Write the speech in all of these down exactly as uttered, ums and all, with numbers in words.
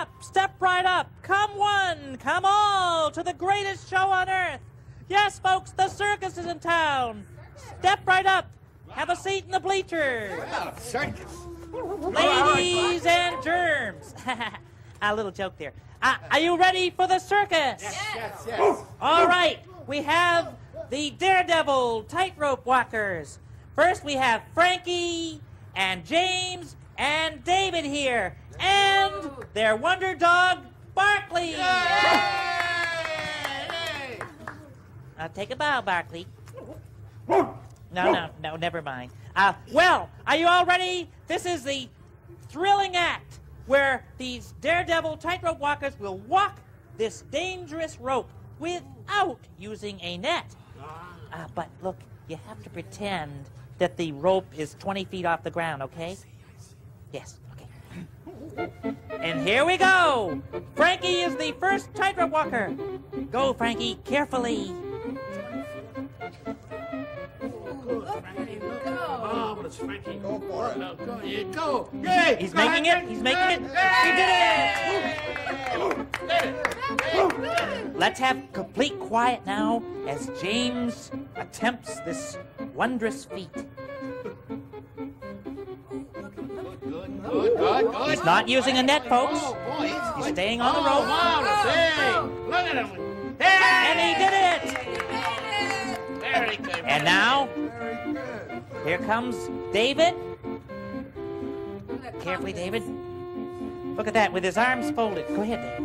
up, step right up. Come one, come all to the greatest show on earth. Yes, folks, the circus is in town. Step right up. Have a seat in the bleachers. Wow, circus. Ladies and germs. A little joke there. Uh, are you ready for the circus? Yes, yes, yes. All right, we have the daredevil tightrope walkers. First, we have Frankie and James and David here, and their wonder dog, Barkley. Uh, take a bow, Barkley. No, no, no, never mind. Uh, well, are you all ready? This is the thrilling act where these daredevil tightrope walkers will walk this dangerous rope without using a net. Uh, but look, you have to pretend that the rope is twenty feet off the ground, okay? Yes, okay. And here we go. Frankie is the first tightrope walker. Go, Frankie, carefully. Oh, but it's Frankie. Go for it. No, go, you go. Yay! He's making it. He's making it. He did it. Let's have complete quiet now as James attempts this wondrous feat. Good, good, good, good. He's not using a net, folks. Oh, boy, he's, He's staying on the oh, rope. Wow, hey, look at him. Hey! And he did it. Very good. And now, here comes David. Carefully, David. Look at that, with his arms folded. Go ahead, David.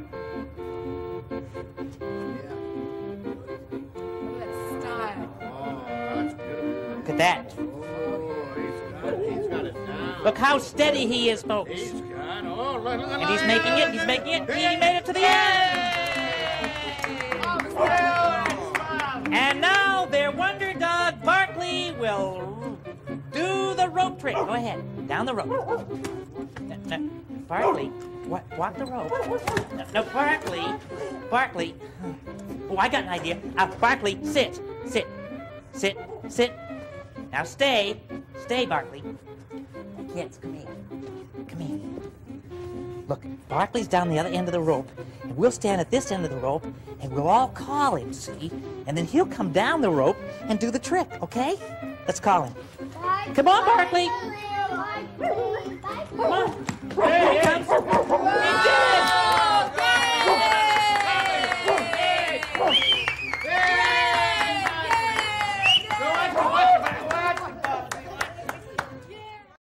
Look at that. Oh, he's got it. He's got it down. Look how steady he is, folks. He's got oh, look, look, And he's making it, he's making it. He made it to the end. And now their wonder dog, Barkley, will do the rope trick. Go ahead, down the rope. No, no, Barkley, wa walk the rope. No, no, Barkley, Barkley. Oh, I got an idea. Uh, Barkley, sit, sit, sit, sit. Now stay, stay, Barkley. Kids, come here, come here. Look, Barkley's down the other end of the rope, and we'll stand at this end of the rope, and we'll all call him, see? And then he'll come down the rope and do the trick, okay? Let's call him. Come on, Barkley.